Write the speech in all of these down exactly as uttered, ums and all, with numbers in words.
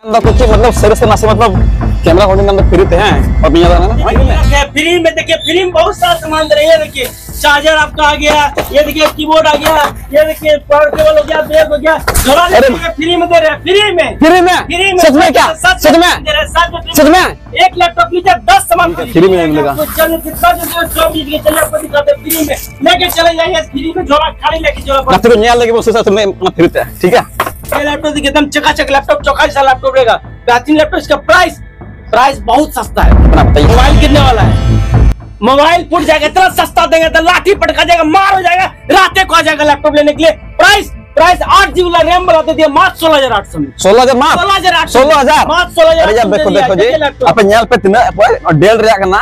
कुछ मतलब सर से नासे मतलब कैमरा होल्डिंग के अंदर फ्री थे हैं और बिना ना फ्री में देखिए, फ्री में बहुत सारा सामान दे रहे हैं। देखिए चार्जर आपका आ गया, ये देखिए कीबोर्ड आ गया, ये देखिए पावर केबल हो गया, ब्रेक हो गया, झोला फ्री में दे रहे हैं। फ्री में फ्री में फ्री में सच में क्या? सच में सच में एक लैपटॉप लीजिए, दस सामान फ्री में मिलेगा। चलिए कितना जो चीज के चलिए आपको दिखाते हैं, फ्री में लेके चले जाइए। फ्री में झोला खाली लेके झोला तो नया लगे वो सोचा तुमने फ्री थे, ठीक है। ये लैपटॉप देखिए एकदम चकाचक लैपटॉप, चौका जैसा लैपटॉप रहेगा, बेहतरीन लैपटॉप। इसका प्राइस प्राइस बहुत सस्ता है। मोबाइल कितने वाला है? मोबाइल फूट जाएगा, इतना सस्ता देंगे तो लाठी पटका जाएगा, मार हो जाएगा, रातें को आ जाएगा लैपटॉप लेने के लिए। प्राइस प्राइस आठ जीबी वाला रैम वाला दे दिया मात्र सोलह हजार आठ सौ में। सोलह हजार मात्र सोलह हजार आठ सोलह हजार मात्र सोलह हजार। देखो देखो जी अपन न्याल पे तीन डेल रिया करना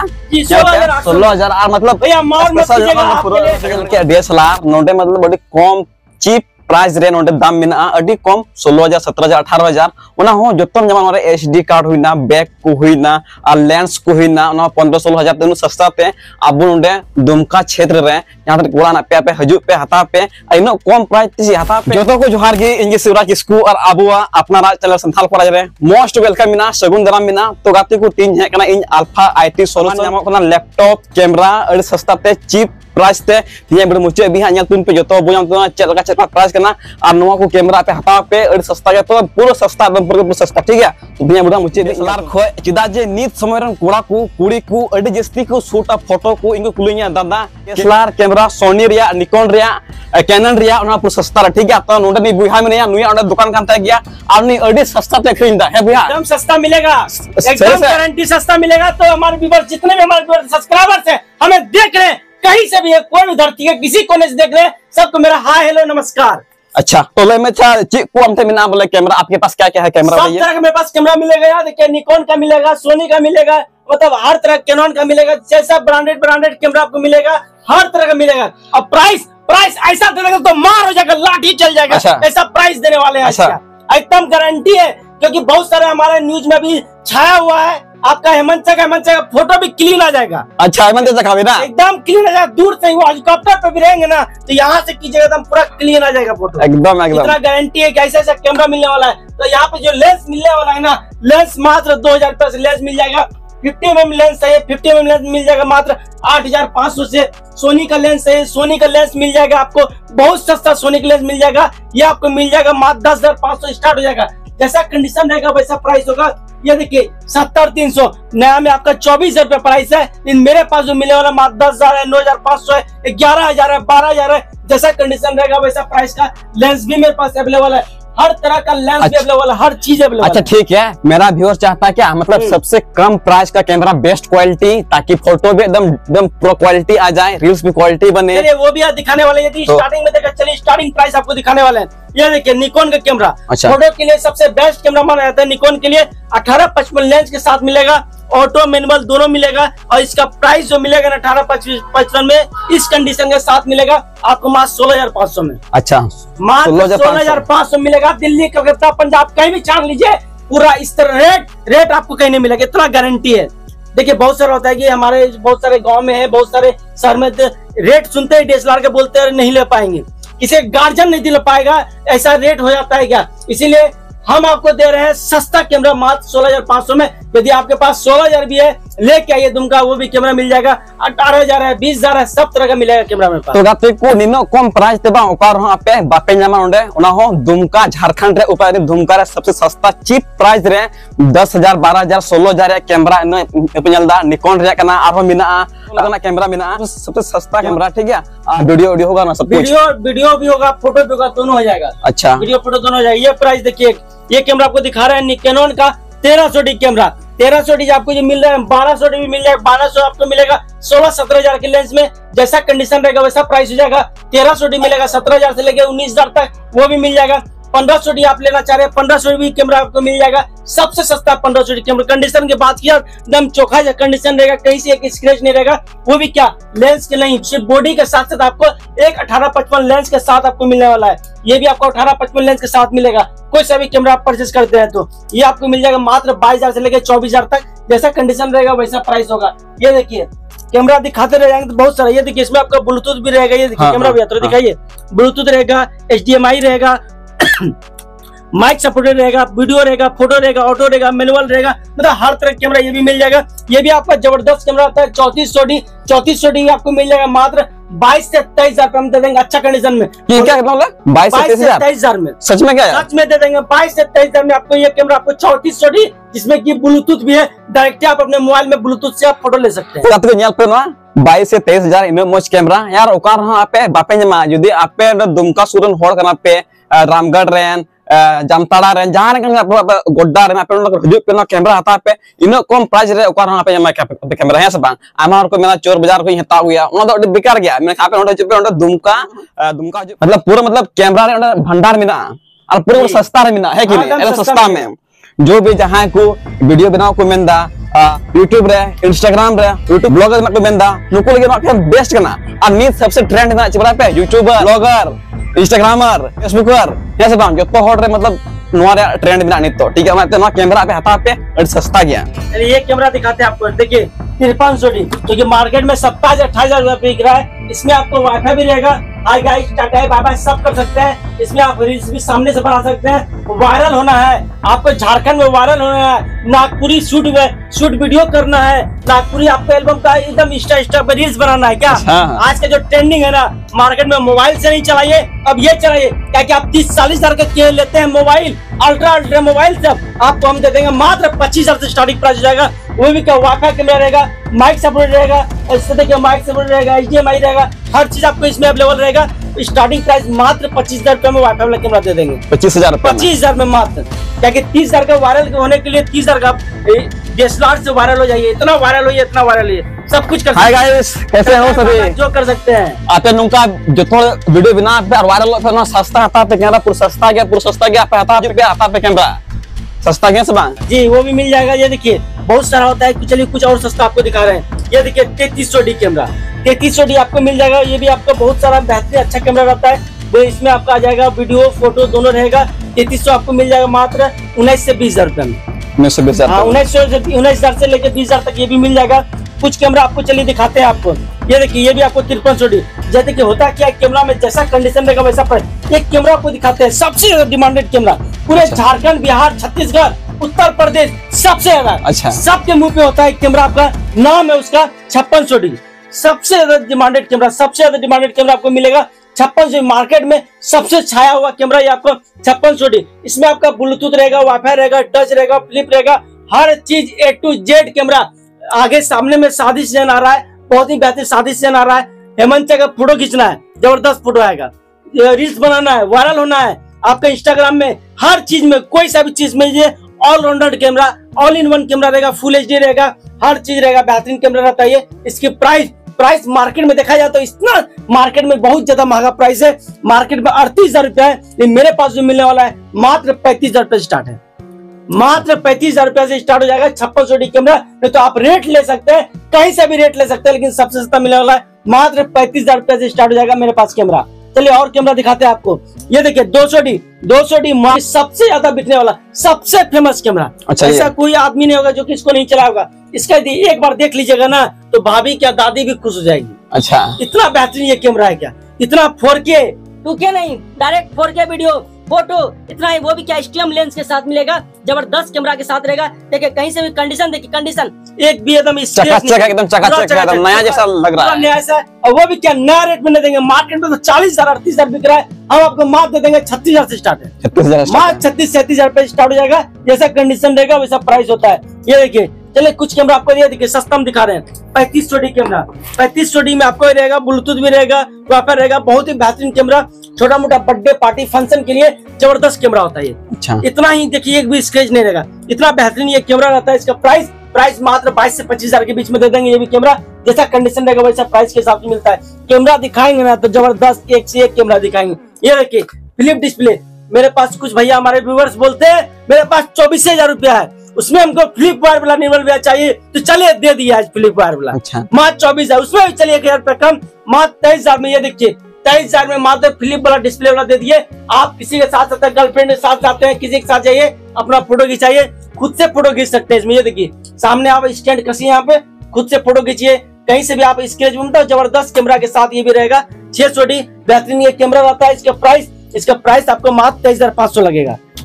सोलह हजार आठ मतलब भैया मार मत कीजिएगा। डीएसएलआर नोटे मतलब बड़ी कम चीप प्राइस रे नोटे दाम में अड़ी कम सोलह हजार सत्रह हजार अठारह हजार उना हो जतन जमान मारे एचडी कार्ड हुईना, बैक को हुईना और लेंस को हुईना उना पंद्रह सोलह हजार तेनु सस्ता पे अब नोटे दुमका क्षेत्र रे यहां तक कोड़ा ना पे पे हजू पे हता पे इनो कम प्राइस तिसी हता पे जतो को जोहार गे इंगे शिवराज किस्कू और आबुआ अपना राज चैनल संथाल पराज रे मोस्ट वेलकम मिना सगुन दाराम मिना तो गाते को तीन है कना इन अल्फा आईटी सोल्यूशन नाम कना लैपटॉप कैमरा अड़ी सस्ता पे चीप प्राइस ते तिया बड़ मुचे भी हां तुन पे जतो बुझाम तो चल का चल प्राइस करना और नवा को कैमरा पे हता पे अड़ी सस्ता के तो पूरा सस्ता एकदम पूरा सस्ता, ठीक है। तिया बड़ मुचे लार खोय चिदा जे नीत समय रन कोड़ा को कुड़ी को अड़ी जस्ती को शूट फोटो को इंगो कुलिया दादा एसएलआर कैमरा सोनी रिया निकॉन रिया कैनन रिया उना पूरा सस्ता रे, ठीक है। तो नोडे नि बुहा में नुया ओडे दुकान कान ता गया और नि अड़ी सस्ता पे खरीदा है भैया, एकदम सस्ता मिलेगा, एकदम गारंटी सस्ता मिलेगा। तो हमारे व्यूअर्स जितने भी हमारे सब्सक्राइबर्स हैं हमें देख रहे हैं कहीं से भी है, कोई भी धरती है किसी कोने से देख रहे हैं, सबको मेरा हाय हेलो नमस्कार। अच्छा तो ले में अच्छा को हमसे मिना बोले कैमरा आपके पास क्या क्या है? कैमरा सब तरह का मेरे पास कैमरा मिलेगा यार। देखिए निकॉन का मिलेगा, सोनी का मिलेगा, मतलब हर तरह कैनन का मिलेगा, जैसा ब्रांडेड ब्रांडेड कैमरा आपको मिलेगा, हर तरह का मिलेगा। और प्राइस प्राइस ऐसा देगा तो मार हो जाएगा, लाठी चल जाएगा। अच्छा। ऐसा प्राइस देने वाले हैं, एकदम गारंटी है। क्योंकि बहुत सारे हमारे न्यूज में भी छाया हुआ है, आपका हेमंत का हेमंत का फोटो भी क्लीन आ जाएगा। अच्छा हेमंत का ना एकदम क्लीन आ जाएगा, दूर से वो हेलीकॉप्टर पे भी रहेंगे ना तो यहाँ से कीजिएगा एकदम पूरा क्लीन आ जाएगा फोटो, एकदम एकदम। इतना गारंटी है कि ऐसा ऐसा कैमरा मिलने वाला है। तो यहाँ पे जो लेंस मिलने वाला है ना, लेंस मात्र दो हजार रुपए से लेंस मिल जाएगा। फिफ्टी एम एम लेंस है, फिफ्टी एम एम लेंस मिल जाएगा मात्र आठ हजार पाँच सौ से। सोनी का लेंस है, सोनी का लेंस मिल जाएगा आपको बहुत सस्ता, सोनी का लेंस मिल जाएगा, ये आपको मिल जाएगा मात्र दस हजार पाँच सौ स्टार्ट हो जाएगा। जैसा कंडीशन रहेगा वैसा प्राइस होगा। ये देखिए सत्तर तीन सौ नया में आपका चौबीस रुपए प्राइस है, लेकिन मेरे पास जो मिले वाला मात्र दस हजार है, नौ हजार पाँच सौ है, ग्यारह हजार है, बारह हजार है। जैसा कंडीशन रहेगा वैसा प्राइस का लेंस भी मेरे पास अवेलेबल है, हर तरह का लेंस भी अवेलेबल है, हर चीज अवेलेबल। अच्छा ठीक है, मेरा व्यूअर चाहता है क्या मतलब सबसे कम प्राइस का कैमरा, बेस्ट क्वालिटी, ताकि फोटो भी एकदम एकदम प्रो क्वालिटी आ जाए, रील्स भी क्वालिटी बने। चलिए वो भी आप दिखाने वाले हैं। तो स्टार्टिंग में देखा, चलिए स्टार्टिंग प्राइस आपको दिखाने वाले हैं। ये देखिए निकॉन का कैमरा, अच्छा। फोटो के लिए सबसे बेस्ट कैमरा माना जाता है निकॉन के लिए। अठारह पचपन लेंस के साथ मिलेगा, ऑटो मैनुअल दोनों मिलेगा। और इसका प्राइस जो मिलेगा ना अठारह पचपन में इस कंडीशन के साथ मिलेगा आपको मात्र सोलह हजार पाँच सौ में। अच्छा मात्र सोलह हजार पाँच सौ मिलेगा। दिल्ली कलकत्ता पंजाब कहीं भी छान लीजिए, पूरा इस तरह रेट रेट आपको कहीं नहीं मिलेगा, इतना गारंटी है। देखिए बहुत सारा होता है कि हमारे बहुत सारे गांव में है, बहुत सारे शहर में रेट सुनते ही डीएसएलआर के बोलते हैं नहीं ले पाएंगे, किसी गार्जियन नहीं दिला पाएगा, ऐसा रेट हो जाता है क्या। इसीलिए हम आपको दे रहे हैं सस्ता कैमरा मात्र सोलह हजार पाँच सौ में। यदि आपके पास सोलह हजार भी है लेके आइए दुमका, वो भी कैमरा मिल जाएगा। अठारह हजार है, बीस हजार है, सब तरह का मिलेगा कैमरा मेरे पास। तो गाते को निनो कम प्राइस ते बा ओकार हो आपे बापे न्यामा ओंडे ओना हो दुमका झारखंड रे ऊपर दुमका रे सबसे सस्ता चीप प्राइस रे दस हजार बारह हजार सोलह हजार रे कैमरा न पेनलदा निकॉन रे कना आरो मिना लगना कैमरा मिना सबसे सस्ता कैमरा, ठीक है। वीडियो वीडियो होगा ना, सब कुछ वीडियो वीडियो भी होगा, फोटो भी होगा, दोनों हो जाएगा। अच्छा वीडियो फोटो दोनों हो जाएगा। ये प्राइस देखिए, ये कैमरा आपको दिखा रहे हैं कैनन का तेरह सौ डी कैमरा, तेरह सौ डी आपको जो मिल रहा है, बारह सौ डी भी मिल जाएगा, बारह सौ आपको मिलेगा सोलह सत्रह हजार के लेंस में। जैसा कंडीशन रहेगा वैसा प्राइस हो जाएगा। तेरह सौ डी मिलेगा सत्रह हजार से लेकर उन्नीस हजार तक, वो भी मिल जाएगा। पंद्रह सौ डी आप लेना चाह रहे हैं, पंद्रह सौ डी कैमरा आपको मिल जाएगा। सबसे सस्ता पंद्रह सौ डी कैमरा। कंडीशन की बात किया एकदम चोखा कंडीशन रहेगा, कहीं से एक स्क्रैच नहीं रहेगा। वो भी क्या लेंस के नहीं, सिर्फ बॉडी के साथ साथ आपको एक अठारह पचपन लेंस के साथ आपको मिलने वाला है। ये भी आपको अठारह पचपन लेंस के साथ मिलेगा। कोई सा भी कैमरा आप परचेज करते हैं तो ये आपको मिल जाएगा मात्र बाईस हजार से लेकर चौबीस हजार तक। जैसा कंडीशन रहेगा वैसा प्राइस होगा। ये देखिए कैमरा दिखाते रह जाएंगे तो बहुत सारा। ये देखिए इसमें आपका ब्लूटूथ भी रहेगा। ये देखिए कैमरा भी तो दिखाइए, ब्लूटूथ रहेगा, एच डी एम आई रहेगा, माइक सपोर्टेड रहेगा, वीडियो रहेगा, फोटो रहेगा, ऑटो रहेगा, मैनुअल रहेगा, मतलब हर तरह का कैमरा ये भी मिल जाएगा। ये भी आपका जबरदस्त कैमरा आता है, चौतीस सौ डी चौतीस सौ डी आपको मिल जाएगा मात्र बाईस से तेईस हजार हम दे देंगे अच्छा कंडीशन में। ये क्या मतलब बाईस से तेईस हजार में सच में क्या है? सच में दे देंगे बाईस से तेईस हजार में आपको ये कैमरा, आपको चौतीस सौ डी जिसमें की ब्लूटूथ भी है, डायरेक्ट आप अपने मोबाइल में ब्लूटूथ से आप फोटो ले सकते हैं। बाईस से तेईस हजार इन मोज कैमरा यार ओकार हाँ आपे बापे जमा जुदी आपे दुमका सुरन होड़ करना पे रामगढ़ रेन जामताड़ा रेन जहां रे गोड्डा रेन आपे हजू पे कैमरा हता पे इन कम प्राइस रे ओकार हाँ पे जमा कैमरा है सब आमा को मेरा चोर बाजार को हता गया ओना दो बेकार गया मैं आपे ओंडे चुपे ओंडे दुमका दुमका मतलब पूरा मतलब कैमरा रे ओंडे भंडार मिना और पूरा सस्ता रे मिना है कि नहीं सस्ता में जो भी जहां को वीडियो बनाओ को मेंदा यूट्यूब रे इंस्टाग्राम रे यूट्यूब ब्लॉगर ना को मेंदा नुको लगे ना बेस्ट करना और नीत सबसे ट्रेंड ना चिबरा पे यूट्यूबर ब्लॉगर इंस्टाग्रामर फेसबुकर ये सब जो तो हॉट रे मतलब नोरे ट्रेंड बिना नीत तो ठीक है मैं तो कैमरा पे हता पे और सस्ता गया। ये कैमरा दिखाते हैं आपको, देखिए तिरपन सौ डी जो कि मार्केट में सत्ताईस अट्ठाईस हजार रुपए बिक रहा है। इसमें आपको वाईफाई भी रहेगा, हाई गाइस टाटा बाय बाय सब कर सकते हैं। इसमें आप रील्स भी सामने से बना सकते हैं, वायरल होना है आपको, झारखंड में वायरल होना है, नागपुरी शूट में शूट वीडियो करना है, नागपुरी आपको एल्बम का एकदम इंस्टा इंस्टा पे रील्स बनाना है क्या? आज का जो ट्रेंडिंग है ना मार्केट में, मोबाइल से नहीं चलाइए, अब ये चलाइए क्या कि आप तीस चालीस हजार का लेते हैं मोबाइल, अल्ट्रा अल्ट्रा मोबाइल सब आपको हम दे देंगे मात्र पच्चीस हजार से स्टार्टिंग प्राइस हो जाएगा। वो भी क्या वाईफाई कैमरा रहेगा, माइक सपोर्ट रहेगा, इससे देखिए माइक सपोर्ट रहेगा, एच डी एम आई रहेगा, हर चीज आपको इसमें अवेलेबल रहेगा। स्टार्टिंग प्राइस मात्र पच्चीस हजार रुपए में वाईफाई वाला कैमरा दे देंगे, पच्चीस हजार पच्चीस हजार में मात्र, क्या कि तीस हजार का वायरल होने के लिए तीस हजार का डी एस एल आर से वायरल हो जाइए, इतना वायरल होइए इतना वायरल होइए, सब कुछ कर हाय गाइस कैसे हो सभी, जो कर सकते हैं आते नुका जो थोड़ा वीडियो बिना पे वायरल हो ना सस्ता आता पे कैमरा पूरा सस्ता गया पूरा सस्ता गया पे आता पे आता पे कैमरा सस्ता गया सब जी वो भी मिल जाएगा। ये देखिए बहुत सारा होता है, चलिए कुछ और सस्ता आपको दिखा रहे हैं। ये देखिए तैतीस सौ डी कैमरा, तैतीस सौ डी आपको मिल जाएगा। ये भी आपका बहुत सारा बेहतरीन अच्छा कैमरा रहता है, वो इसमें आपका आ जाएगा, वीडियो फोटो दोनों रहेगा। तैतीस सौ आपको मिल जाएगा मात्र उन्नीस से बीस हजार रुपए में, उन्नीस सौ बीस हजार उन्नीस सौ उन्नीस हजार से लेकर बीस हजार तक ये भी मिल जाएगा। कुछ कैमरा आपको चलिए दिखाते हैं आपको। ये देखिए ये भी आपको तिरपन सौ डी, जैसे कि होता क्या कैमरा में जैसा कंडीशन रहेगा वैसा प्राइस। एक कैमरा आपको दिखाते हैं सबसे ज्यादा डिमांडेड कैमरा पूरे झारखंड बिहार छत्तीसगढ़ उत्तर प्रदेश सबसे ज्यादा, अच्छा सबके मुंह पे होता है कैमरा, आपका नाम है उसका छप्पन सौ डी, सबसे ज्यादा डिमांडेड कैमरा, सबसे ज्यादा डिमांडेड कैमरा आपको मिलेगा छप्पन सौ, मार्केट में सबसे छाया हुआ कैमरा ये आपको छप्पन सौ डी। इसमें आपका ब्लूटूथ रहेगा, वाईफाई रहेगा, टच रहेगा, फ्लिप रहेगा, हर चीज ए टू जेड कैमरा। आगे सामने में शादी सीजन आ रहा है, बहुत ही बेहतरीन शादी सीजन आ रहा है, हेमंत का फोटो खींचना है, जबरदस्त फोटो आएगा, रील्स बनाना है, वायरल होना है आपका इंस्टाग्राम में, हर चीज में कोई सा भी चीज में ये allrounder camera, all in one camera रहेगा, फुल एच डी रहेगा, हर चीज रहेगा, बेहतरीन कैमरा रहता है ये। इसकी प्राइस प्राइस मार्केट में देखा जाए तो इतना मार्केट में बहुत ज्यादा महंगा प्राइस है, मार्केट में अड़तीस हजार रुपया है, ये मेरे पास जो मिलने वाला है मात्र पैंतीस हजार रुपए स्टार्ट है, मात्र पैंतीस हजार रुपए से स्टार्ट हो जाएगा छप्पन सौ डी कैमरा। नहीं तो आप रेट ले सकते हैं, कहीं से भी रेट ले सकते हैं, लेकिन सबसे सस्ता मिलने वाला है मात्र पैंतीस हजार रुपए से स्टार्ट हो जाएगा मेरे पास कैमरा। चलिए और कैमरा दिखाते हैं आपको। ये देखिए दो सौ डी दो सौ डी सबसे ज्यादा बिकने वाला सबसे फेमस कैमरा, अच्छा ऐसा कोई आदमी नहीं होगा जो कि इसको नहीं चलाएगा। इसका एक बार देख लीजिएगा ना तो भाभी क्या दादी भी खुश हो जाएगी। अच्छा इतना बेहतरीन ये कैमरा है, क्या इतना फोर के टू के नहीं direct four K video photo इतना ही, वो भी क्या स्टीम लेंस के साथ मिलेगा, जबरदस्त कैमरा के साथ रहेगा। देखिए कहीं से भी कंडीशन देखिए, कंडीशन एक भी एकदम चकाचक एकदम चकाचक एकदम नया जैसा लग रहा है, नया सा, और वो भी क्या नया रेट में नहीं देंगे। मार्केट में तो चालीस हजार अड़तीस हजार बिक रहा है, हम आपको मात्र दे देंगे छत्तीस हजार से स्टार्ट है, छत्तीस हजार मात्र छत्तीस सैंतीस हजार पे स्टार्ट हो जाएगा। जैसा कंडीशन रहेगा वैसा प्राइस होता है। ये देखिए चलिए कुछ कैमरा आपको ये देखिए सस्ता में दिखा रहे हैं, पैंतीस सौ डी कैमरा, पैंतीस सौ डी में आपको रहेगा, ब्लूटूथ भी रहेगा, वाईफाई रहेगा, बहुत ही बेहतरीन कैमरा, छोटा मोटा बर्थडे पार्टी फंक्शन के लिए जबरदस्त कैमरा होता है ये। अच्छा इतना ही देखिए एक भी स्क्रैच नहीं रहेगा, इतना बेहतरीन ये कैमरा रहता है। इसका प्राइस प्राइस मात्र बाईस से पच्चीस हजार के बीच में दे देंगे। ये भी कैमरा जैसा कंडीशन रहेगा वैसा प्राइस के हिसाब से मिलता है। कैमरा दिखाएंगे ना तो जबरदस्त एक से एक कैमरा दिखाएंगे। ये देखिए फ्लिप डिस्प्ले, मेरे पास कुछ भैया हमारे व्यूअर्स बोलते हैं मेरे पास चौबीस हजार रुपया है, उसमें हमको फ्लिप वायर वाला निर्मल भैया चाहिए, तो चलिए दे दिया आज फ्लिप वायर वाला। अच्छा मात्र चौबीस हजार, उसमें भी चलिए एक हजार रुपया कम, मात्र तेईस हजार में। ये देखिए तेईस हजार में मात्र फ्लिप वाला डिस्प्ले वाला दे दिए। आप किसी के साथ साथ गर्लफ्रेंड के साथ जाते हैं, किसी के साथ जाइए, अपना फोटो खिंचाइए, खुद से फोटो खींच सकते हैं इसमें। ये देखिए सामने आप स्टैंड कसिए, यहाँ पे खुद से फोटो खींचिए, कहीं से भी आप स्क्रेच बनता है। जबरदस्त कैमरा के साथ ये भी रहेगा, छह सौ डी बेहतरीन ये कैमरा रहता है। इसका प्राइस इसका प्राइस आपको मात्र तेईस हजार पाँच सौ लगेगा,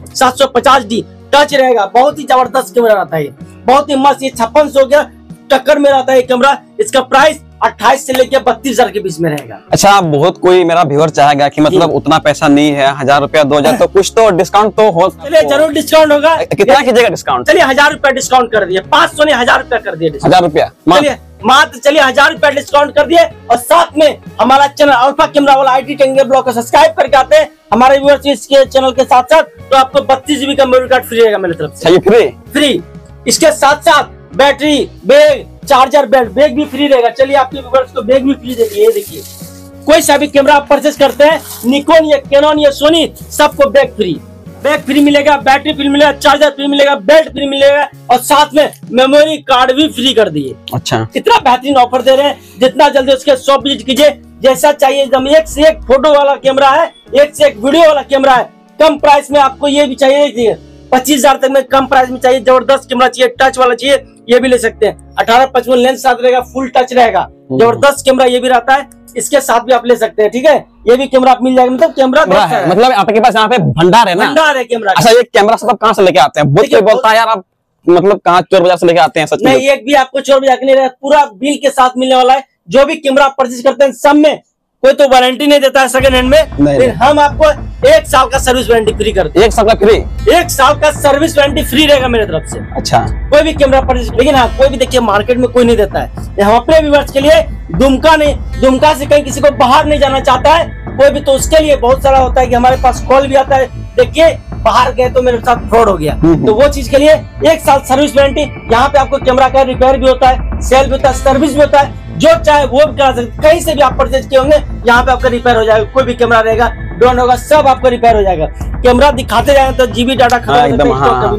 सात सौ पचास डी टच रहेगा। बहुत ही जबरदस्त कैमरा रहता है, बहुत ही मस्त। ये छप्पन सौ के टक्कर में रहता है कैमरा। इसका प्राइस अट्ठाईस से लेकर बत्तीस हजार के बीच में रहेगा। अच्छा, बहुत कोई मेरा व्यूअर चाहेगा कि मतलब उतना पैसा नहीं है, हजार रुपया दो हजार, तो कुछ तो डिस्काउंट तो हो। चलिए जरूर डिस्काउंट होगा। कितना कीजिएगा डिस्काउंट? चलिए हजार रुपया डिस्काउंट कर दिए, पाँच सौ नहीं हजार रुपया कर दिए। हजार रुपया चलिए मात्र चलिए हजार रुपया डिस्काउंट कर दिए। और साथ में हमारा चैनल अल्फा कैमरा वाला आई टी टेक्निकल ब्लॉग को सब्सक्राइब करके आते हैं हमारे व्यूअर्स इसके चैनल के साथ साथ, तो आपको बत्तीस जीबी का मेमोरी कार्ड फ्री रहेगा मेरी तरफ से। फ्री फ्री इसके साथ साथ battery, bag, charger, belt, bag भी फ्री रहेगा। चलिए आपके व्यूअर्स को बैग भी फ्री देंगे। ये देखिए, कोई सा भी कैमरा आप परचेस करते हैं, निकॉन या कैनन या सोनी, सबको बैग फ्री, बैग फ्री मिलेगा, बैटरी फ्री मिलेगा, चार्जर फ्री मिलेगा, बेल्ट फ्री मिलेगा और साथ में मेमोरी कार्ड भी फ्री कर दिए। अच्छा, इतना बेहतरीन ऑफर दे रहे हैं, जितना जल्दी उसके शॉप विजिट कीजिए। जैसा चाहिए एकदम एक से एक फोटो वाला कैमरा है, एक से एक वीडियो वाला कैमरा है। कम प्राइस में आपको ये भी चाहिए, पच्चीस हजार तक में कम प्राइस में चाहिए, जबरदस्त कैमरा चाहिए, टच वाला चाहिए, ये भी ले सकते हैं। अठारह पचपन लेंस साथ रहेगा, फुल टच रहेगा, जबरदस्त कैमरा ये भी रहता है। इसके साथ भी आप ले सकते हैं, ठीक है। ये भी कैमरा आप मिल जाएगा, मतलब कैमरा है, मतलब आपके पास यहाँ पे भंडार है ना? भंडार है कैमरा। अच्छा, ये कैमरा सब कहाँ से लेके आते हैं? बहुत कोई बोलता है यार आप मतलब कहाँ चोर बाजार से लेके आते हैं, सच में? नहीं, एक भी आपको चोर बाजार के नहीं रहेगा, पूरा बिल के साथ मिलने वाला है। जो भी कैमरा आप परचेज करते हैं सब में कोई तो वारंटी नहीं देता है सेकंड हैंड में, फिर हम आपको एक साल का सर्विस वारंटी फ्री करते हैं। एक साल का फ्री? एक साल का सर्विस वारंटी फ्री रहेगा मेरे तरफ से। अच्छा, कोई भी कैमरा परचेज, लेकिन हाँ कोई भी देखिए मार्केट में कोई नहीं देता है। हम अपने व्यूअर्स के लिए दुमका नहीं, दुमका से कहीं किसी को बाहर नहीं जाना चाहता है कोई भी, तो उसके लिए बहुत सारा होता है कि हमारे पास कॉल भी आता है, देखिए बाहर गए तो मेरे साथ फ्रॉड हो गया, तो वो चीज के लिए एक साल सर्विस वारंटी। यहाँ पे आपको कैमरा का रिपेयर भी होता है, सेल भी होता है, सर्विस भी होता है, जो चाहे वो भी करा सकते। कहीं से भी आप परचेज किए होंगे यहाँ पे आपका रिपेयर हो जाएगा। कोई भी कैमरा रहेगा, ड्रोन होगा, सब आपका रिपेयर हो जाएगा। कैमरा दिखाते जाएंगे तो जीबी डाटा खत्म हो एकदम।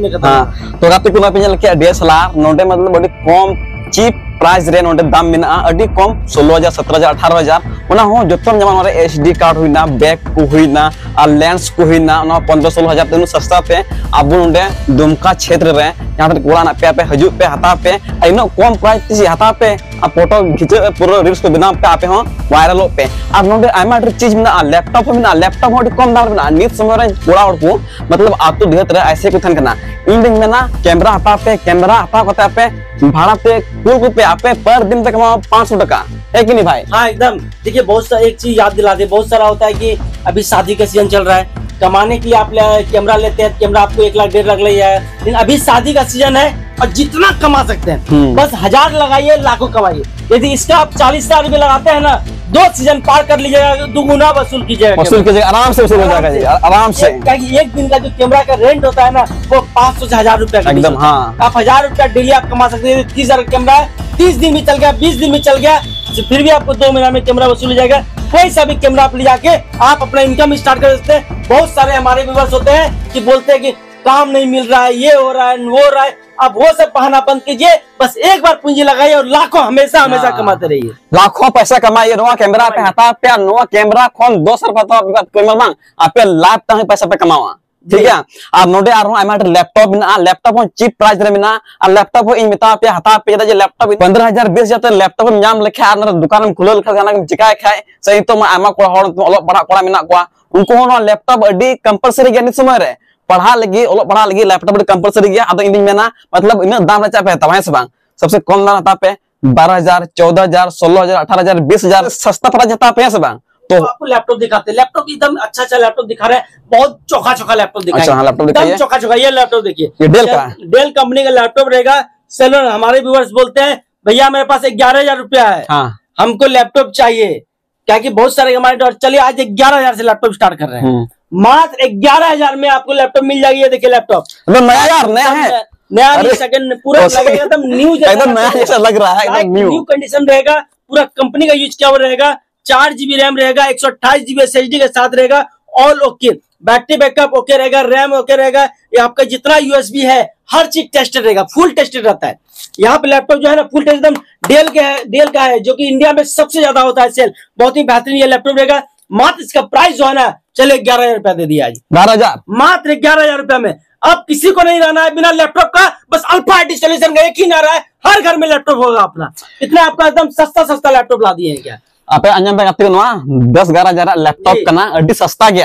हाँ, तो रात को पिन लगे डीएसएलआर नोटे मतलब बड़ी कम चीप प्राइस रे नोटे दाम में अड़ी कम सोलह हजार सत्रह हजार अठारह हजार उना हो जोतम जमान एचडी कार्ड हुईना, बैग को हुईना और लेंस को हुईना उना पंद्रह सोलह हजार तेनु सस्ता पे अब नोटे दुमका क्षेत्र रे यहाँ पे कोड़ा पे पे हजू पे हता पे इनो कम प्राइस तिसी हता पे आ फोटो खींचे पूरा रील्स को बनाव पे आपे हो वायरल हो पे और नोटे आयमा चीज में लैपटॉप में लैपटॉप हो कम दाम में नित समय रे कोड़ा और को मतलब आतु देहत रे ऐसे को थन करना इन दिन में ना कैमरा हता पे कैमरा हता करते पे भाड़ा पे कुल पे आपे पर दिन पे कमाओ पाँच सौ टका है कि नहीं भाई? हाँ एकदम। देखिए बहुत सारा एक चीज याद दिला दे, बहुत सारा होता है कि अभी शादी का सीजन चल रहा है, कमाने के लिए आप कैमरा लेते हैं, कैमरा आपको एक लाख डेढ़ लाख लग जाए, लेकिन अभी शादी का सीजन है और जितना कमा सकते हैं बस हजार लगाइए लाखों कमाइए। यदि इसका आप चालीस हजार रुपए लगाते हैं ना, दो सीजन पार कर लीजिएगा, दुगुना वसूल कीजिएगा, वसूल कीजिएगा, आराम से वसूल हो जाएगा जी, आराम से। क्योंकि एक दिन का जो कैमरा का रेंट होता है ना वो पाँच सौ से हजार रुपया एकदम। हाँ, आप हजार रुपया डेली आप कमा सकते हैं। तीस हजार कैमरा है, तीस दिन भी चल गया, बीस दिन भी चल गया, फिर भी आपको दो महीना में कैमरा वसूल हो जाएगा। कोई सा भी कैमरा आप ले जाके आप अपना इनकम स्टार्ट कर सकते हैं। बहुत सारे हमारे व्यूअर्स होते हैं कि बोलते हैं कि काम नहीं मिल रहा है, ये हो रहा है, वो हो रहा है। अब वो सब बहाना बंद कीजिए, बस एक बार पूंजी लगाइए और लाखों हमेशा हमेशा कमाते रहिए, लाखों पैसा कमाइए। नोआ कैमरा पे हता पे नोआ कैमरा खोन दो सौ रुपया तो आप कोई मरमांग आपे लाख तक पैसा पे कमावा, ठीक है। और नोडे आ रहा है लैपटॉप में लैपटॉप हो चीप प्राइस रे में और लैपटॉप हो इन मिता पे हता पे जे लैपटॉप पंद्रह हजार बीस हजार तो लैपटॉप में नाम लिखा और दुकान में खुलल खाना चिकाय खाए सही तो आमा कोड़ा होड़ ओलो पढ़ा कोड़ा मेना कोआ उनको हो लैपटॉप अडी कंपलसरी गया नित समय रे पढ़ा लगी ओलो पढ़ा लगी लैपटॉप कंपलसरी गया अदो इन मेना मतलब इन दाम रचा पे तवाय से बांग सबसे कम दाम हता पे बारह हजार चौदह हजार सोलह हजार अठारह हजार बीस हजार सस्ता प्राइस हता पे से बांग। तो आपको लैपटॉप दिखाते हैं, लैपटॉप एकदम अच्छा अच्छा लैपटॉप दिखा रहे हैं, बहुत चोखा चोखा लैपटॉप दिखाएंगे। अच्छा, लैपटॉप दिखाइए, चोखा चोखा। ये लैपटॉप देखिए, ये डेल का डेल कंपनी का लैपटॉप रहेगा। सेलर हमारे व्यूअर्स बोलते हैं भैया मेरे पास ग्यारह हजार रुपया है, हाँ। हमको लैपटॉप चाहिए, क्या कि बहुत सारे हमारे चलिए आज ग्यारह हजार से लैपटॉप स्टार्ट कर रहे हैं, मात्र ग्यारह हजार में आपको लैपटॉप मिल जाएगी। ये देखिए लैपटॉप नया यार नया है, नया सेकंड पूरा लगेगा एकदम न्यू, एकदम नया जैसा लग रहा है, एकदम न्यू कंडीशन रहेगा, पूरा कंपनी का यूज किया हुआ रहेगा। चार जीबी रैम रहेगा, एक सौ अट्ठाईस जीबी एस एच डी के साथ रहेगा, all okay, battery backup okay रहेगा, रैम ओके रहेगा, ये आपका जितना यूएसबी है हर चीज टेस्टेड रहेगा, फुल टेस्टेड रहता है। यहाँ पे लैपटॉप जो है ना फुल टेस्ट एकदम डेल के है, डेल का है जो कि इंडिया में सबसे ज्यादा होता है सेल, बहुत ही बेहतरीन ये लैपटॉप रहेगा। मात्र इसका प्राइस जो है ना चले ग्यारह हजार रुपया दे दिया आज, बारह हजार मात्र ग्यारह हजार रुपया में। अब किसी को नहीं रहना है बिना लैपटॉप का, बस अल्फा आईटी सॉल्यूशन का एक ही नारा है, हर घर में लैपटॉप होगा अपना। इतना आपका एकदम सस्ता सस्ता लैपटॉप ला दिए हैं क्या आपे अंजम पे गति नवा दस ग्यारह हजार लैपटॉप कना अड्डी सस्ता गया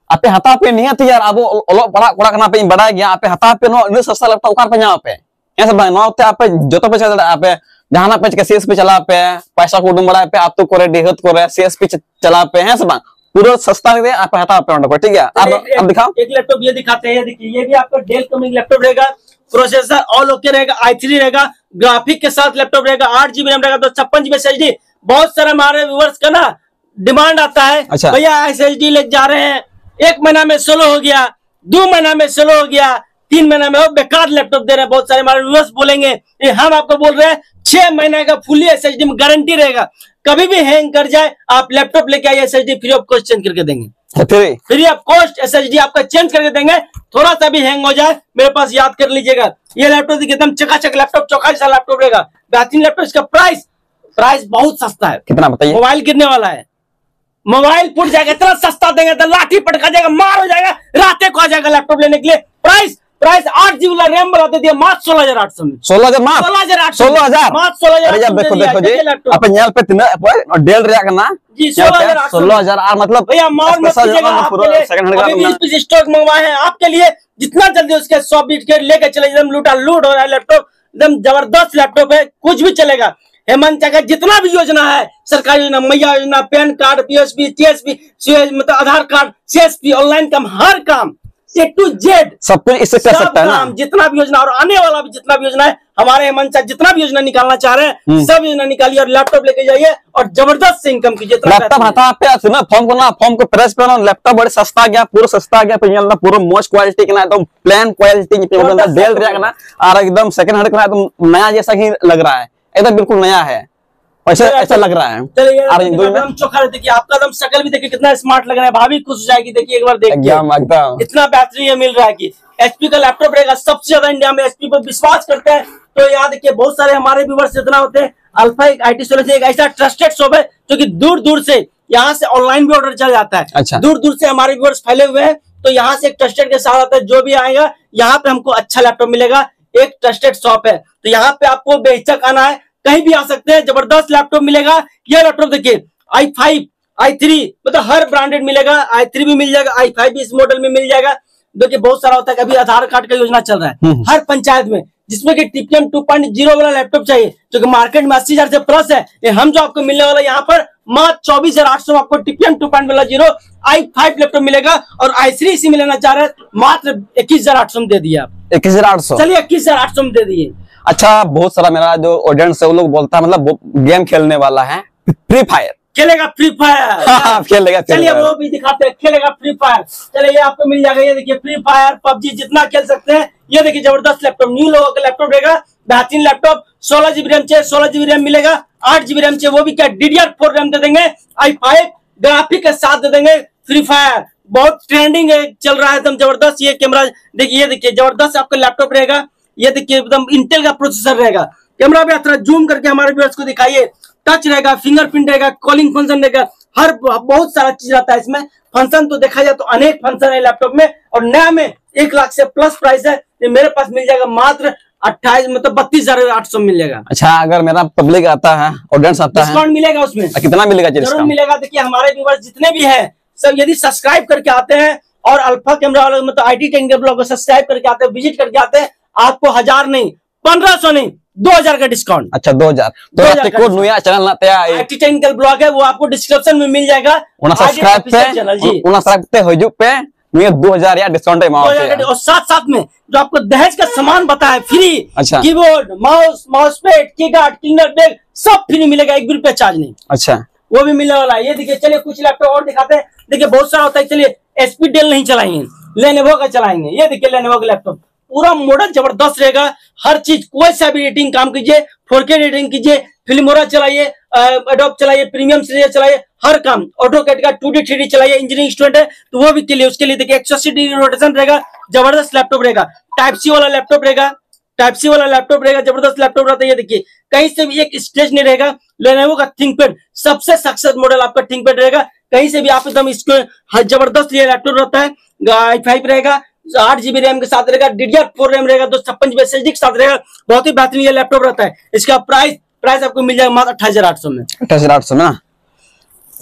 आपे हता पे नहीं आती यार अब ओलो पड़ा कोड़ा करना पे बड़ा गया आपे हता पे नो इन सस्ता लैपटॉप उकार पे यहाँ पे ये सब नो ते आपे जोतो पे चला आपे जहां पे के सीएस पे चला पे पैसा को उडम बड़ा पे आप तो करे देहत करे सीएस पे चला पे है सब पूरा सस्ता दे आप हता पे उनको ठीक है अब अब दिखाओ एक लैपटॉप ये दिखाते हैं, देखिए ये भी आपका डेल कंपनी लैपटॉप रहेगा, प्रोसेसर ऑल ओके रहेगा, आई थ्री रहेगा, ग्राफिक के साथ लैपटॉप रहेगा, आठ जीबी रैम रहेगा, दो छप्पन जीबी एस एच डी। बहुत सारे हमारे व्यूअर्स का ना डिमांड आता है, अच्छा। भैया एस एच डी ले जा रहे हैं, एक महीना में स्लो हो गया, दो महीना में स्लो हो गया, तीन महीना में वो बेकार लैपटॉप दे रहे हैं। बहुत सारे हमारे व्यूअर्स बोलेंगे ये हम आपको बोल रहे हैं छह महीने का फुली एस एच डी में गारंटी रहेगा, कभी भी हैंग कर जाए आप लैपटॉप लेके आइए, S H D free of cost change करके देंगे, फिर free of cost S H D आपका चेंज करके देंगे। थोड़ा सा भी हैंग हो जाए मेरे पास याद कर लीजिएगा, ये लैपटॉप एकदम चकाचक लैपटॉप, चौका सा लैपटॉप रहेगा, बेहतरीन लैपटॉप। इसका प्राइस प्राइस बहुत सस्ता है, कितना बताइए? मोबाइल गिरने वाला है, मोबाइल फूट जाएगा, इतना सस्ता देंगे तो लाठी पटका जाएगा, मार हो जाएगा, रातें को आ जाएगा लैपटॉप लेने के लिए। प्राइस प्राइस आठ जीबी वाला रैम वाला दे दिया मात्र सोलह हजार आठ सौ में, सोलह हजार मात्र सोलह हजार आठ सौ सोलह हजार मात्र सोलह हजार। अरे यार देखो देखो जी आप न्याल पे तीन डेल रिया करना जी सोलह हजार आठ सौ सोलह हजार और मतलब भैया मार मत कीजिएगा, आपके लिए सेकंड हैंड अभी का बीस पीस स्टॉक मंगवाए हैं आपके लिए, जितना जल्दी उसके सौ बीट के लेके चले, एकदम लूटा लूट हो रहा है लैपटॉप, एकदम जबरदस्त लैपटॉप है, कुछ भी चलेगा। हेमंत का जितना भी योजना है सरकारी योजना, मैया योजना, पैन कार्ड, पीएसपी, टीएसपी, मतलब आधार कार्ड, सीएसपी, ऑनलाइन काम, हर काम ए टू जेड सब कुछ इससे कर सकता है ना, जितना भी योजना और आने वाला भी जितना भी योजना है, हमारे हेमंत चाचा जितना भी योजना निकालना चाह रहे हैं सब योजना निकालिए और लैपटॉप लेके जाइए और जबरदस्त से इनकम कीजिए। लैपटॉप हटा पे सुना फॉर्म को ना फॉर्म को प्रेस पे ना लैपटॉप बड़े सस्ता गया, पूरा सस्ता गया पे ना पूरा मोस्ट क्वालिटी का ना एकदम प्लेन क्वालिटी पे मतलब डेल रिया ना और एकदम सेकंड हैंड का एकदम नया जैसा ही लग रहा है, एकदम बिल्कुल नया है, ऐसा ऐसा लग रहा है। चलिए एकदम चोखा देखिए, आपका एकदम शक्ल भी देखिए कितना स्मार्ट लग रहा है, भाभी खुश हो जाएगी, देखिए एक बार देखिए इतना बेहतरीन ये मिल रहा है कि एचपी का लैपटॉप रहेगा, सबसे ज्यादा इंडिया में एचपी पर विश्वास करते हैं। तो याद देखिए बहुत सारे हमारे व्यूअर्स इतना होते हैं, अल्फा एक आईटी सॉल्यूशन एक ऐसा ट्रस्टेड शॉप है जो कि दूर दूर से यहाँ से ऑनलाइन भी ऑर्डर चल जाता है, अच्छा। दूर दूर से हमारे व्यूअर्स फैले हुए हैं, तो यहाँ से एक ट्रस्टेड के साथ आता है, जो भी आएगा यहाँ पे हमको अच्छा लैपटॉप मिलेगा, एक ट्रस्टेड शॉप है, तो यहाँ पे आपको बेहिचक आना है, कहीं भी आ सकते हैं, जबरदस्त लैपटॉप मिलेगा। ये लैपटॉप देखिए आई फाइव आई थ्री मतलब हर ब्रांडेड मिलेगा, आई थ्री भी मिल जाएगा, आई फाइव भी इस मॉडल में मिल जाएगा। देखिए बहुत सारा होता है, कभी आधार कार्ड का योजना चल रहा है हर पंचायत में, जिसमें कि टीपीएम टू पॉइंट जीरो वाला लैपटॉप चाहिए जो कि मार्केट में अस्सी हजार से प्लस है, ये हम जो आपको मिलने वाला यहाँ पर मात्र चौबीस हजार आठ सौ आपको टीपीएम टू पॉइंट वाला जीरो आई फाइव लैपटॉप मिलेगा, और आई थ्री इसी में लेना चाह रहे हैं मात्र इक्कीस हजार आठ सौ में दे दिए आप, इक्कीस हजार आठ सौ चलिए इक्कीस हजार आठ सौ में दे दिए। अच्छा बहुत सारा मेरा जो ऑडियंस है वो लोग बोलता है मतलब गेम खेलने वाला है, फ्री फायर खेलेगा, फ्री फायर खेलेगा, चलिए वो भी दिखाते हैं, खेलेगा फ्री फायर, चलिए ये आपको मिल जाएगा, ये देखिए फ्री फायर पबजी जितना खेल सकते हैं, ये देखिए जबरदस्त लैपटॉप, न्यू लोगों का लैपटॉप रहेगा, बेहतरीन लैपटॉप, सोलह जीबी रैम चाहिए सोलह जीबी रैम मिलेगा, आठ जीबी रैम चाहिए वो भी क्या डीडीआर फोर रैम दे देंगे, आई फाइव ग्राफिक के साथ दे देंगे। फ्री फायर बहुत ट्रेंडिंग है, चल रहा है एकदम जबरदस्त। ये कैमरा देखिए, ये देखिए जबरदस्त आपका लैपटॉप रहेगा, ये देखिए एकदम इंटेल का प्रोसेसर रहेगा, कैमरा भी थोड़ा जूम करके हमारे व्यूअर्स को दिखाइए, टच रहेगा, फिंगरप्रिंट रहेगा, कॉलिंग फंक्शन रहेगा, हर बहुत सारा चीज रहता है इसमें। फंक्शन तो देखा जाए तो अनेक फंक्शन है लैपटॉप में, और नया में एक लाख से प्लस प्राइस है, ये मेरे पास मिल जाएगा मात्र अट्ठाईस मतलब बत्तीस हजार आठ सौ मिल जाएगा। अच्छा अगर मेरा पब्लिक आता है, ऑडियंस आता है, डिस्काउंट मिलेगा उसमें, कितना मिलेगा? जरूर मिलेगा। देखिए हमारे व्यूअर्स जितने भी है सब यदि सब्सक्राइब करके आते हैं और अल्फा कैमरा वाला मतलब आईटी टेक्निकल ब्लॉग को सब्सक्राइब करके आते हैं, विजिट करके आते हैं, आपको हजार नहीं पंद्रह सौ नहीं दो हजार का डिस्काउंट। अच्छा दो हजार तो नया चैनल ना तया आईटी टेक्निकल ब्लॉग है, वो आपको डिस्क्रिप्शन में मिल जाएगा, उना सब्सक्राइब पे चैनल जी उना सब्सक्राइब पे हो पे नया दो हजार या डिस्काउंट है माओ, और साथ साथ में जो आपको दहेज का सामान बताया फ्री, अच्छा keyboard, mouse, mouse pad, keyguard, किंगर बैग सब फ्री मिलेगा, एक भी रुपया चार्ज नहीं। अच्छा वो भी मिलने वाला है। ये देखिए चलिए कुछ लैपटॉप और दिखाते हैं, देखिए बहुत सारा होता है, चलिए एचपी डेल नहीं चलाएंगे, लेनोवो का चलाएंगे। ये देखिए लेनोवो का लैपटॉप पूरा मॉडल जबरदस्त रहेगा, हर चीज कोई सा भी रेटिंग काम कीजिए, फोर के रेटिंग कीजिए, फिल्मोरा चलाइए, एडोब चलाइए, प्रीमियम सीरीज चलाइए, हर काम, ऑटोकैड का टू डी थ्री डी चलाइए, इंजीनियरिंग स्टूडेंट है तो वो भी के लिए उसके लिए देखिए एक सौ अस्सी डिग्री रोटेशन रहेगा, जबरदस्त लैपटॉप रहेगा, टाइप सी वाला लैपटॉप रहेगा, टाइप सी वाला लैपटॉप रहेगा, जबरदस्त लैपटॉप रहता है। ये देखिए कहीं से भी एक स्टेज नहीं रहेगा, लेनोवो का थिंकपैड सबसे सक्सेस मॉडल आपका थिंकपैड रहेगा, कहीं से भी आप एकदम इसको जबरदस्त ये लैपटॉप रहता है, आई फाइव रहेगा, आठ जीबी रैम के साथ रहेगा, डीडीआर फोर रैम रहेगा, दो छप्पन जीबी एसएसडी के साथ रहेगा, बहुत ही बेहतरीन ये लैपटॉप रहता है। इसका प्राइस प्राइस आपको मिल जाएगा मात्र अट्ठाईस हजार आठ सौ में, अट्ठाईस हजार आठ सौ में।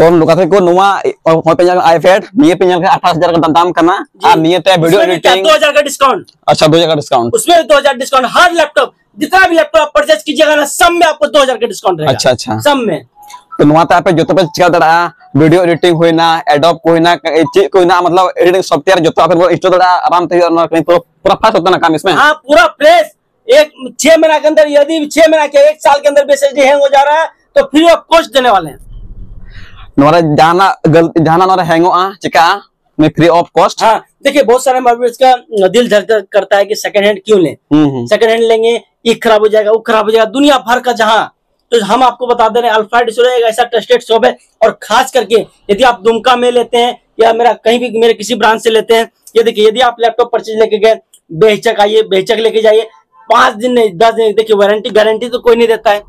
तो लोकाते को नुआ हो पे आईपैड निये पे का अठारह हजार का दाम करना और निये ते वीडियो एडिटिंग दो हजार का डिस्काउंट। अच्छा दो हजार का डिस्काउंट, उसमें दो हजार डिस्काउंट। हर लैपटॉप जितना भी लैपटॉप परचेज कीजिएगा ना, सब में आपको दो हजार का डिस्काउंट रहेगा। अच्छा अच्छा, सब में तो नुआ ता पे जो तो पे चिका दड़ा वीडियो एडिटिंग होइना, एडोब कोइना चे कोइना, मतलब एडिटिंग सॉफ्टवेयर जो तो पे इंस्टॉल दड़ा आराम से पूरा पूरा फास्ट होता ना काम इसमें। हाँ पूरा फ्रेश। एक छह महीना के अंदर, यदि छह महीना के एक साल के अंदर एसएसडी हैंग हो जा रहा है तो फ्री ऑफ कॉस्ट देने वाले हैं। नोरा जाना गलती जाना नोरा हैंग आ चिका में फ्री ऑफ कॉस्ट। हाँ देखिए, बहुत सारे मोबाइल्स का दिल धड़क करता है कि सेकंड हैंड क्यों लें, सेकंड हैंड लेंगे ये खराब हो जाएगा, वो खराब हो जाएगा, दुनिया भर का जहां। तो हम आपको बता दे रहे हैं अल्फा डिस्प्ले एक ऐसा ट्रस्टेड शॉप है। और खास करके यदि आप दुमका में लेते हैं या मेरा कहीं भी मेरे किसी ब्रांच से लेते हैं, ये देखिए यदि आप लैपटॉप परचेज लेके गए, बेहिचक आइए, बेहिचक लेके जाइए, पांच दिन नहीं दस दिन, देखिए वारंटी गारंटी तो कोई नहीं देता है।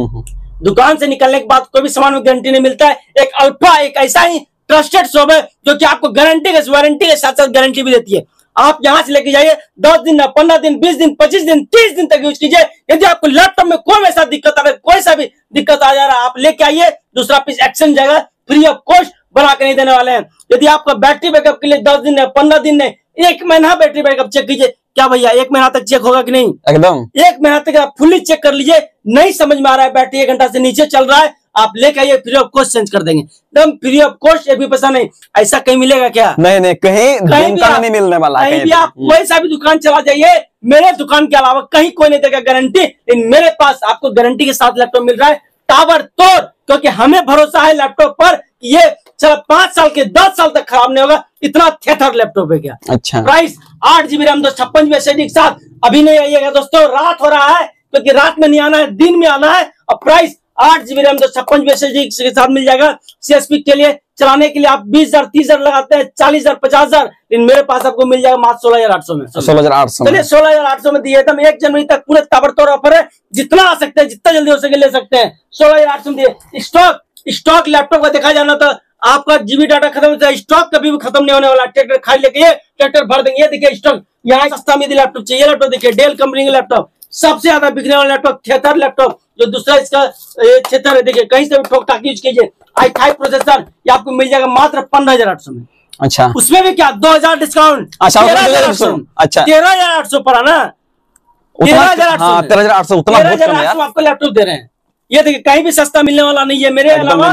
दुकान से निकलने के बाद कोई भी सामान में गारंटी नहीं मिलता है। एक अल्फा एक ऐसा ही ट्रस्टेड शॉप है जो कि आपको गारंटी के वारंटी के साथ साथ गारंटी भी देती है। आप यहां से लेके जाइए, दस दिन पंद्रह दिन बीस दिन पच्चीस दिन तीस दिन तक यूज कीजिए। यदि आपको लैपटॉप में कोई ऐसा दिक्कत आ रहा है, कोई सा भी दिक्कत आ जा रहा है, आप लेके आइए, दूसरा पीस एक्सचेंज जाएगा, फ्री ऑफ कॉस्ट बना के नहीं देने वाले हैं। यदि आपका बैटरी बैकअप के लिए दस दिन है पंद्रह दिन है एक महीना बैटरी बैकअप चेक कीजिए। क्या भैया एक महीना तक चेक होगा कि नहीं? एकदम एक महीना तक आप फुल्ली चेक कर लीजिए। नहीं समझ में आ रहा है, बैटरी एक घंटा से नीचे चल रहा है, आप लेके आइए, फ्री ऑफ कॉस्ट चेंज कर देंगे, एकदम फ्री ऑफ कॉस्ट। एक भी पैसा नहीं। ऐसा कहीं मिलेगा क्या? नहीं नहीं, कहीं कहीं भी नहीं मिलने वाला। कहीं भी आप कोई सा भी दुकान चला जाइए, मेरे दुकान के अलावा कहीं कोई नहीं देगा गारंटी, लेकिन मेरे पास आपको गारंटी के साथ लैपटॉप मिल रहा है टावर तोड़, क्योंकि हमें भरोसा है लैपटॉप पर। ये चलो पांच साल के दस साल तक खराब नहीं होगा, इतना थिएटर लैपटॉप है क्या। अच्छा, प्राइस आठ जीबी रैम दो छप्पन जीबी एसएसडी के साथ। अभी नहीं आइएगा दोस्तों, रात हो रहा है, क्योंकि रात में नहीं आना है, दिन में आना है। और प्राइस आठ जीबी रैम दो छप्पन जीबी एसएसडी के साथ मिल जाएगा। सीएसपी के लिए चलाने के लिए आप बीस हजार तीस हजार लगाते हैं, चालीस हजार पचास हजार, लेकिन मेरे पास आपको मिल जाएगा मात्र सोलह हजार आठ सौ में। सोलह हजार आठ सौ चलिए सोलह हजार आठ सौ में दिए एकदम एक जनवरी तक पूरे ताबड़तोड़ ऑफर है। जितना आ सकते हैं, जितना जल्दी हो सके ले सकते हैं। सोलह हजार आठ सौ में दिए। स्टॉक स्टॉक लैपटॉप का देखा जाना था, आपका जीबी डाटा खत्म होता है, स्टॉक कभी भी खत्म नहीं होने वाला। ट्रैक्टर खाली लेके ये ट्रैक्टर भर देंगे। ये देखिए स्टॉक यहाँ सस्ता में लैपटॉप चाहिए, लैपटॉप देखिए डेल कंपनी का लैपटॉप सबसे ज्यादा बिकने वाला लैपटॉप, थिएटर लैपटॉप। जो दूसरा इसका थिएटर है, देखिए कहीं से भी ठोक ठाक यूज कीजिए। आई फाइव प्रोसेसर ये आपको मिल जाएगा मात्र पंद्रह हजार आठ सौ में। अच्छा, उसमें भी क्या दो हजार डिस्काउंट। अच्छा तेरह हजार आठ सौ, अच्छा तेरह हजार आठ सौ पड़ा ना, तेरह हजार आठ सौ तेरह हजार आठ सौ उतना आपको लैपटॉप दे रहे हैं। ये देखिए कहीं भी सस्ता मिलने वाला नहीं है, मेरे अलावा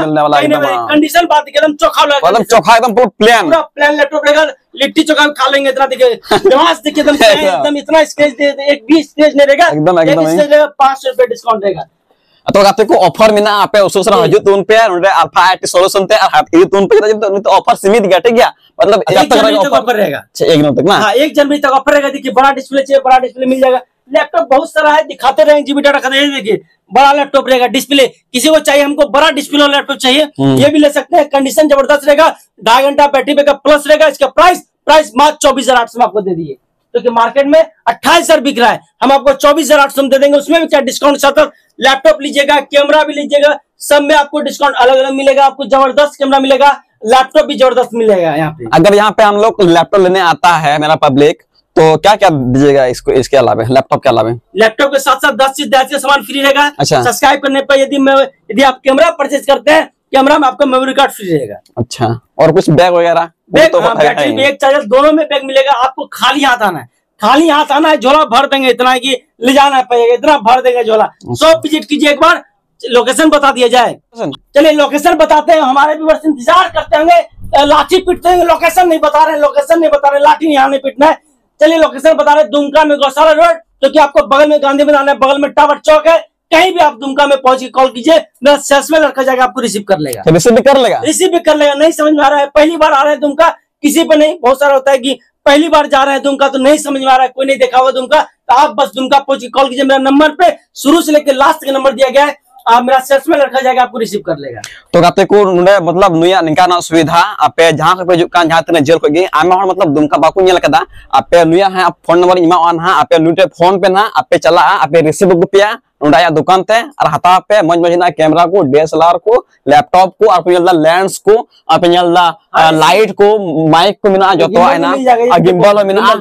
कंडीशन बात एकदम चोखा एकदम चोखा एकदम प्लेन पूरा प्लेन लैपटॉप रहेगा। लिट्टी चोखा खा लेंगे इतना। देखिए ग्लास देखिए एकदम एकदम इतना स्क्रेच एक भी स्क्रेच नहीं रहेगा, एकदम एकदम पांच सौ रुपए डिस्काउंट रहेगा। तो गाते को ऑफर में ना आपे उसरा हजूत उन पे और अल्फा आईटी सोल्यूशन ते और ये तुम पे तो ऑफर सीमित घटे गया, मतलब एक जनवरी तक ऑफर रहेगा। एक जनवरी तक ना, हां एक जनवरी तक ऑफर रहेगा। देखिए बड़ा डिस्प्ले चाहिए, बड़ा डिस्प्ले मिल जाएगा। लैपटॉप बहुत सारा है, दिखाते रहेंगे जीबी डाटा खरीदे। देखिए बड़ा लैपटॉप रहेगा, डिस्प्ले किसी को चाहिए, हमको बड़ा डिस्प्ले वाला लैपटॉप चाहिए, ये भी ले सकते हैं। कंडीशन जबरदस्त रहेगा, ढाई घंटा बैटरी बैकअप प्लस रहेगा। इसका प्राइस प्राइस मात्र चौबीस हजार आठ सौ में आपको दे दिए, क्योंकि मार्केट में अट्ठाईस हजार बिक रहा है, हम आपको चौबीस हजार आठ सौ में दे देंगे। उसमें भी क्या डिस्काउंट साथ लैपटॉप लीजिएगा, कैमरा भी लीजिएगा, सब में आपको डिस्काउंट अलग अलग मिलेगा। आपको जबरदस्त कैमरा मिलेगा, लैपटॉप भी जबरदस्त मिलेगा। यहाँ पे अगर यहाँ पे हम लोग लैपटॉप लेने आता है मेरा पब्लिक, तो क्या क्या दीजिएगा इसको, इसके अलावा लैपटॉप के अलावा? लैपटॉप के साथ साथ दस चीज दस का सामान फ्री रहेगा। अच्छा, सब्सक्राइब करने पर यदि मैं यदि आप कैमरा परचेज करते हैं, कैमरा में आपका मेमोरी कार्ड फ्री रहेगा। अच्छा, और कुछ बैग वगैरह? बैग तो हाँ, बैटरी बैग चार्जर दोनों में बैग मिलेगा। आपको खाली हाथ आना है, खाली हाथ आना है, झोला भर देंगे, इतना है कि ले जाना पड़ेगा, इतना भर देंगे झोला। सौ विजिट कीजिए, एक बार लोकेशन बता दिया जाए। चलिए लोकेशन बताते हैं, हमारे व्यूअर्स इंतजार करते होंगे, लाठी पीटते हैं, लोकेशन नहीं बता रहे, लोकेशन नहीं बता रहे, लाठी यहाँ नहीं पीटना है। चलिए लोकेशन बता रहे, दुमका में गौशाला रोड, क्योंकि आपको बगल में गांधी मैदान है, बगल में टावर चौक है। कहीं भी आप दुमका में पहुंच के कॉल कीजिए, मेरा सेल्समैन लड़का जाएगा आपको रिसीव कर लेगा। रिसीव भी कर लेगा, रिसीव भी कर लेगा। नहीं समझ में आ रहा है, पहली बार आ रहे हैं दुमका, किसी पे नहीं, बहुत सारा होता है कि पहली बार जा रहे हैं दुमका तो नहीं समझ में आ रहा है, कोई नहीं देखा हुआ दुमका, तो आप बस दुमका पहुंच के कॉल कीजिए। मेरा नंबर पे शुरू से लेकर लास्ट का नंबर दिया गया है, आप मेरा सेल्समैन रखा जाएगा, आपको रिसीव कर लेगा। तो गाते को मतलब नुया निका ना सुविधा आपे जहां पे जो कान जहां तने जेल को गे आमा हर मतलब दुमका बाकू नेल कदा आपे नुया है, आप फोन नंबर इमा ऑन हा आपे लुटे फोन पे ना आपे चला आपे रिसीव गुपिया उंडाया दुकान ते और हता पे मज मजना कैमरा को, डीएसएलआर को, लैपटॉप को, आपे नेलदा लेंस को, आपे नेलदा लाइट को, माइक को मिना जो तो आइना गिम्बल मिना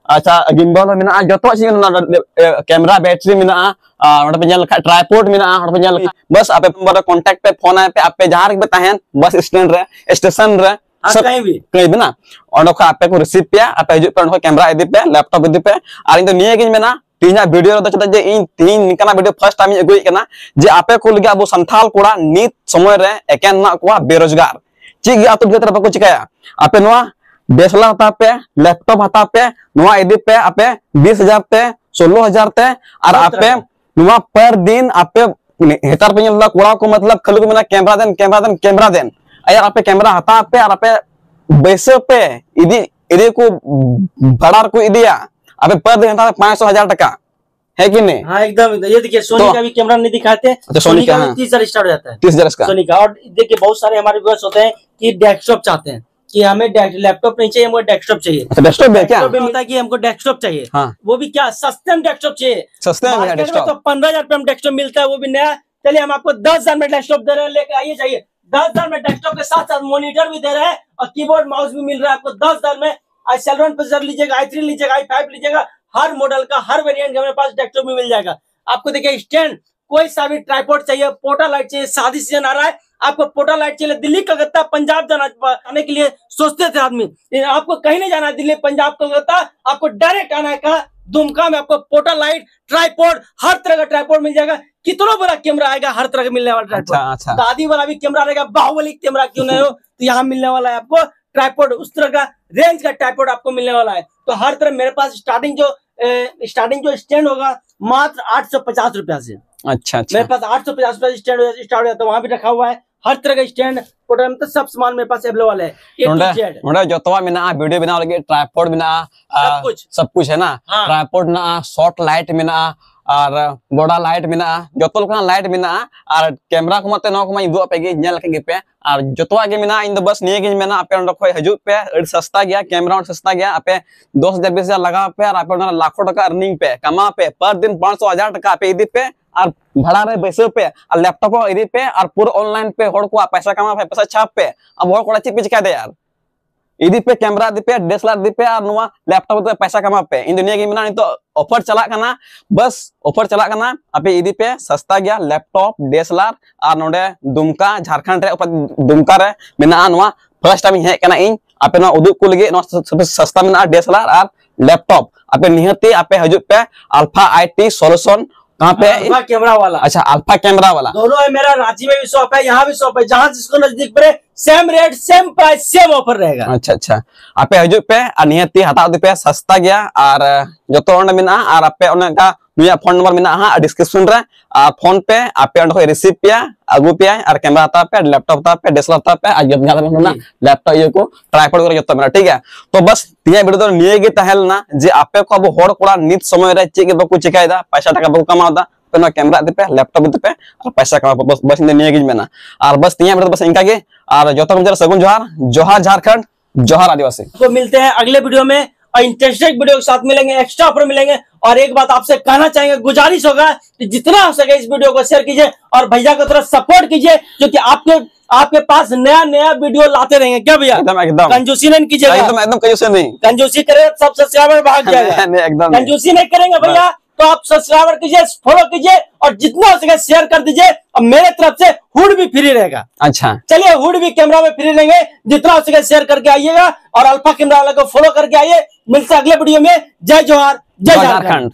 अच्छा गिम्बल मेना जतो कैमरा बैटरी मेना ट्राइपॉड मेना बस आपे कांटेक्ट पे फोन आए पे आपे जहां रे तहन बस स्टैंड रे स्टेशन रे सब कहीं भी कहीं भी ना और आपे को रिसीव पे आपे हजू पे कैमरा इदी पे लैपटॉप इदी पे और इन निये गिन मेना तीना वीडियो रे चता जे इन तीन निकना वीडियो फर्स्ट टाइम अगुई कना जे आपे को लगे अब संथाल कोड़ा नित समय रे एकेन ना को बेरोजगार ची गया तो भीतर बाको चिकाया आपे नवा डेसला हता पे लैपटॉप हता पे नवा इदी पे आपे बीस हजार पे सोलह हजार ते और आपे नवा पर दिन आपे हेतार पे ला कोड़ा को मतलब खलु मेना कैमरा देन कैमरा देन कैमरा देन यार आपे कैमरा हता पे और आपे बैसे पे इदी इदी को बड़ार को इदिया अबे पर दिन हता पाँच सौ हजार टका है कि नहीं? हाँ एकदम एकदम। ये देखिए सोनी तो, का भी कैमरा नहीं दिखाते, तो सोनी का भी तीस हजार स्टार्ट हो जाता है, तीस हजार का सोनी का। और देखिए बहुत सारे हमारे व्यूअर्स होते हैं कि डेस्कटॉप चाहते हैं कि हमें लैपटॉप नहीं चाहिए, हमको डेस्कटॉप चाहिए। डेस्कटॉप में क्या होता है कि हमको डेस्कटॉप चाहिए, हाँ। वो भी क्या सस्ते में डेस्कटॉप चाहिए, सस्ते में डेस्कटॉप तो पंद्रह हजार रुपए में डेस्कटॉप मिलता है, वो भी नया। चलिए हम आपको दस हजार में डेस्कटॉप दे रहे हैं, लेके आइए चाहिए। दस हजार में डेस्कटॉप के साथ साथ मॉनिटर भी दे रहे हैं और कीबोर्ड माउस भी मिल रहा है आपको दस हजार में। आई सेवन प्रोसेसर लीजिएगा, आई थ्री लीजिएगा, आई फाइव लीजिएगा, हर मॉडल का हर वेरिएंट का मेरे पास डेस्कटॉप भी मिल जाएगा आपको। देखिए स्टैंड, कोई सा भी ट्राइपॉड चाहिए, पोर्टा लाइट चाहिए, शादी सीजन आ रहा है आपको पोर्टा लाइट चाहिए, दिल्ली कलकत्ता पंजाब जाना आने के लिए सोचते थे आदमी, आपको कहीं नहीं जाना है दिल्ली पंजाब कलकत्ता, आपको डायरेक्ट आना है कहा दुमका में। आपको पोर्टा लाइट ट्राइपॉड हर तरह का ट्राइपॉड मिल जाएगा, कितना बड़ा कैमरा आएगा, हर तरह का मिलने वाला ट्राइपॉड। अच्छा, अच्छा। दादी वाला भी कैमरा रहेगा, बाहुबली कैमरा क्यों नहीं हो, तो यहाँ मिलने वाला है आपको ट्राइपॉड, उस तरह का रेंज का ट्राइपॉड आपको मिलने वाला है। तो हर तरह मेरे पास स्टार्टिंग जो स्टार्टिंग जो स्टैंड होगा मात्र आठ सौ पचास रुपया से। अच्छा अच्छा मेरे पास आठ सौ पचास रुपया स्टैंड स्टार्ट हो जाता है, वहां भी रखा हुआ है हर तरह का स्टैंड, तो सब सामान मेरे पास अवेलेबल है। जोतवा में ना वीडियो बना लगे ट्राइपॉड में ना सब कुछ सब कुछ है ना, हाँ। ट्राइपॉड ना शॉर्ट लाइट में ना और बड़ा लाइट में ना जोतल को लाइट में ना और कैमरा को मते न को मैं दो पे गे नेल के पे और जोतवा के में ना इन बस निये गे में ना आपे अंडो खोय हजू पे अड़ सस्ता गया कैमरा और सस्ता गया आपे दस हजार बीस हजार लगा पे और आपे ना लाखों टका अर्निंग पे कमा पे पर दिन पाँच सौ हजार टका पे इदी पे और भाड़ा रे बैसे पे और लैपटॉप इदी पे और पूरा ऑनलाइन पे होड़ को पैसा कमा पे पैसा छाप पे अब होड़ कोड़ा चिप पे चिका दे यार इदी पे कैमरा दी पे डीएसएलआर दी पे और नुआ लैपटॉप पे पैसा कमा पे इन दुनिया की मिना तो ऑफर चला करना बस ऑफर चला करना आपे इदी पे सस्ता गया लैपटॉप डीएसएलआर और नोडे दुमका झारखंड रे दुमका रे मिना नुआ फर्स्ट टाइम हे करना इन आपे ना उदुग को लगे नो सस्ता मिना डीएसएलआर और लैपटॉप आपे निहती आपे हजू पे अल्फा आईटी सॉल्यूशन कहाँ पे अल्फा कैमरा वाला। अच्छा अल्फा कैमरा वाला दोनों है, मेरा रांची में भी शॉप है, यहाँ भी शॉप है, जहाँ जिसको नजदीक पड़े same rate same price same offer रहेगा। अच्छा अच्छा आपे हजू पे निहती हता पे सस्ता गया और जो तो मिना और आपे उनका नुया फोन नंबर मिना हा डिस्क्रिप्शन रे और फोन पे आपे उनको रिसीव पे अगु पे और कैमरा हता पे लैपटॉप हता पे डीएसएलआर हता पे आज जब ना लैपटॉप ये को ट्राइपॉड करे जतो मेरा ठीक है। तो बस तिया वीडियो तो निये गे तहल ना जे आपे को अब होड़ कोड़ा नित समय रे चे के बको चिकायदा पैसा टका बको कमादा तो ना कैमरा दे पे लैपटॉप दे पे और पैसा कमा बस बस निये गे मेना और बस तिया वीडियो बस इनका के और जतो मुझे सगुन जोहार जोहार झारखंड जोहार आदिवासी। तो मिलते हैं अगले वीडियो में और इंटरेस्टिंग वीडियो के साथ मिलेंगे, एक्स्ट्रा ऑफर मिलेंगे। और एक बात आपसे कहना चाहेंगे, गुजारिश होगा कि जितना हो सके इस वीडियो को शेयर कीजिए और भैया को थोड़ा सपोर्ट कीजिए, क्योंकि आपके आपके पास नया नया वीडियो लाते रहेंगे। क्या भैया एकदम एकदम कंजूसी नहीं कीजिएगा, एकदम एकदम कंजूसी नहीं, कंजूसी करे सब सब्सक्राइबर भाग जाएगा, एकदम कंजूसी नहीं करेंगे भैया। तो आप सब्सक्राइबर कीजिए, फॉलो कीजिए और जितना हो सके शेयर कर दीजिए। और मेरे तरफ से हुड भी फ्री रहेगा। अच्छा चलिए हुड भी कैमरा में फ्री लेंगे, जितना हो सके शेयर करके आइएगा और अल्फा कैमरा वाला को फॉलो करके आइए। मिलते हैं अगले वीडियो में। जय जोहार, जय झारखंड।